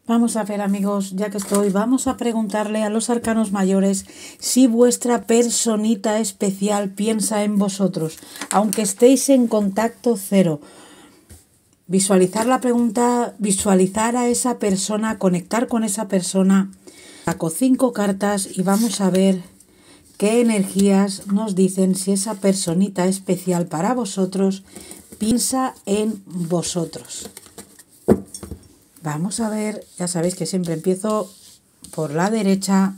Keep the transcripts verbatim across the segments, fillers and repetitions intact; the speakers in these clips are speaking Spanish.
Vamos a ver, amigos, ya que estoy, vamos a preguntarle a los arcanos mayores si vuestra personita especial piensa en vosotros, aunque estéis en contacto cero. Visualizar la pregunta, visualizar a esa persona, conectar con esa persona. Saco cinco cartas y vamos a ver qué energías nos dicen si esa personita especial para vosotros piensa en vosotros. Vamos a ver, ya sabéis que siempre empiezo por la derecha.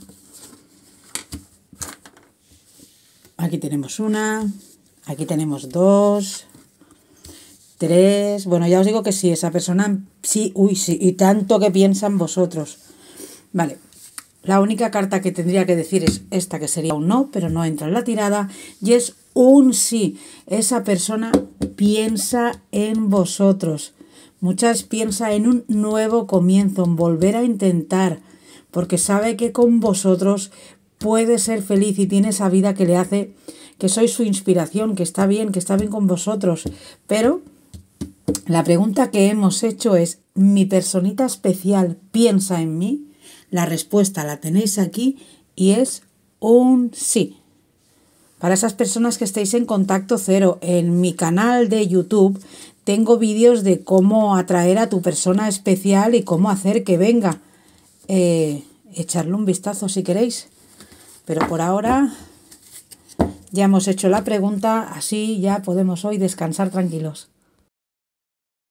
Aquí tenemos una, aquí tenemos dos, tres. Bueno, ya os digo que sí, esa persona sí, uy, sí, y tanto que piensa en vosotros. Vale, la única carta que tendría que decir es esta, que sería un no, pero no entra en la tirada, y es un sí. Esa persona piensa en vosotros. Muchas piensa en un nuevo comienzo, en volver a intentar, porque sabe que con vosotros puede ser feliz y tiene esa vida que le hace, que sois su inspiración, que está bien, que está bien con vosotros. Pero la pregunta que hemos hecho es, ¿mi personita especial piensa en mí? La respuesta la tenéis aquí y es un sí. Para esas personas que estéis en contacto cero, en mi canal de YouTube tengo vídeos de cómo atraer a tu persona especial y cómo hacer que venga. Eh, echarle un vistazo si queréis. Pero por ahora ya hemos hecho la pregunta, así ya podemos hoy descansar tranquilos.